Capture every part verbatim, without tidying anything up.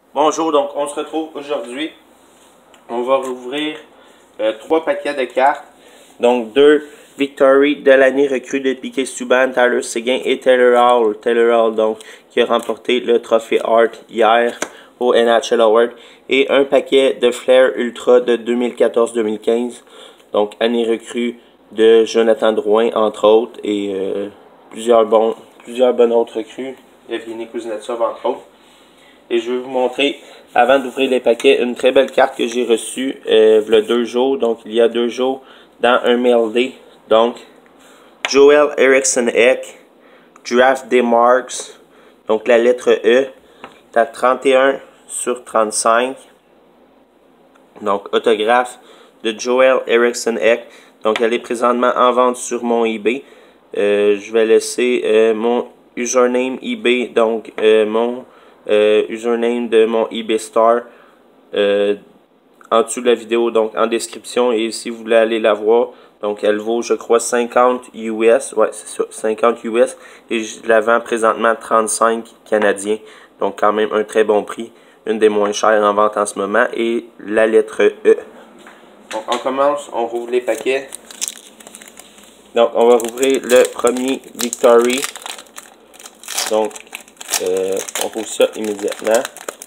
Bonjour, donc on se retrouve aujourd'hui. On va rouvrir euh, trois paquets de cartes. Donc deux Victory de l'année recrue de Piquet Subban, Tyler Seguin et Taylor Hall. Taylor Hall, donc, qui a remporté le trophée Hart hier au N H L Award. Et un paquet de Flair Ultra de deux mille quatorze deux mille quinze. Donc année recrue de Jonathan Drouin, entre autres. Et euh, plusieurs, bons, plusieurs bonnes autres recrues. Evgeny Kuznetsov, entre autres. Et je vais vous montrer, avant d'ouvrir les paquets, une très belle carte que j'ai reçue euh, il y a deux jours. Donc, il y a deux jours, dans un mail day. Donc, Joel Eriksson-Ek, Draft Day Marks. Donc, la lettre E. T'as trente et un sur trente-cinq. Donc, autographe de Joel Eriksson-Ek. Donc, elle est présentement en vente sur mon eBay. Euh, je vais laisser euh, mon username eBay, donc euh, mon euh, username de mon eBay Store euh, en dessous de la vidéo, donc en description. Et si vous voulez aller la voir, donc elle vaut, je crois, cinquante U S. Ouais, c'est ça, cinquante U S. Et je la vends présentement trente-cinq canadiens. Donc, quand même un très bon prix. Une des moins chères en vente en ce moment. Et la lettre E. Donc, on commence, on rouvre les paquets. Donc, on va rouvrir le premier Victory. Donc, euh, on rouvre ça immédiatement.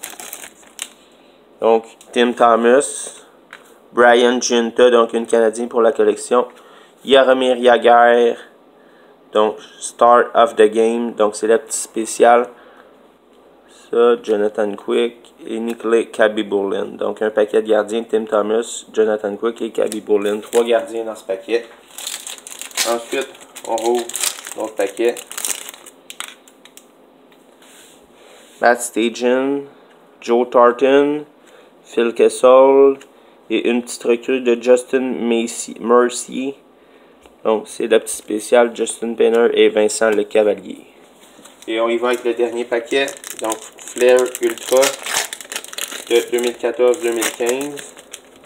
Donc, Tim Thomas, Brian Ginta, donc une Canadienne pour la collection. Jaromir Jagr, donc Star of the Game, donc c'est la petite spéciale. Ça, Jonathan Quick et Nikolai Khabibulin. Donc, un paquet de gardiens, Tim Thomas, Jonathan Quick et Khabibulin. Trois gardiens dans ce paquet. Ensuite, on rouvre l'autre paquet. Matt Stajan, Joe Thornton, Phil Kessel et une petite recrue de Justin Mercier. Donc, c'est la petite spéciale Justin Penner et Vincent Le Cavalier. Et on y va avec le dernier paquet. Donc, Flair Ultra de deux mille quatorze deux mille quinze.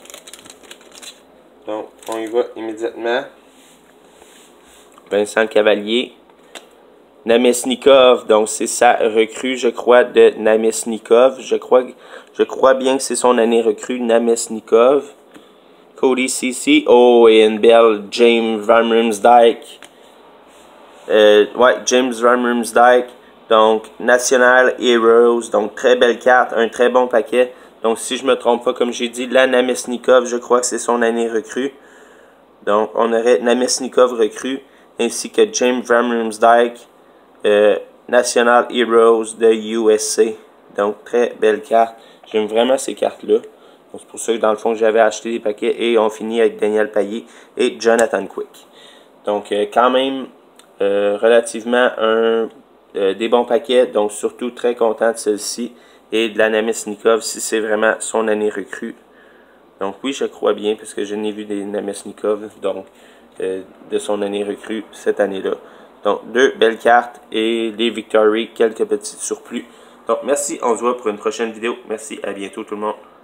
Donc, on y va immédiatement. Vincent Le Cavalier. Namestnikov, donc c'est sa recrue, je crois, de Namestnikov. Je crois, je crois bien que c'est son année recrue, Namestnikov. Cody Ceci, oh, et une belle James Van Riemsdyk. Euh, ouais, James Van Riemsdyk. Donc, National Heroes, donc très belle carte, un très bon paquet. Donc, si je me trompe pas, comme j'ai dit, la Namestnikov, je crois que c'est son année recrue. Donc, on aurait Namestnikov recrue, ainsi que James Van Riemsdyk. Euh, National Heroes de U S A. Donc, très belle carte. J'aime vraiment ces cartes-là. C'est pour ça que, dans le fond, j'avais acheté des paquets. Et on finit avec Daniel Payet et Jonathan Quick. Donc, euh, quand même, euh, relativement un, euh, des bons paquets. Donc, surtout très content de celle-ci. Et de la Namestnikov, si c'est vraiment son année recrue. Donc, oui, je crois bien, parce que je n'ai vu des Namestnikov, donc, euh, de son année recrue cette année-là. Donc, deux belles cartes et les Victory, quelques petits surplus. Donc, merci, on se voit pour une prochaine vidéo. Merci, à bientôt tout le monde.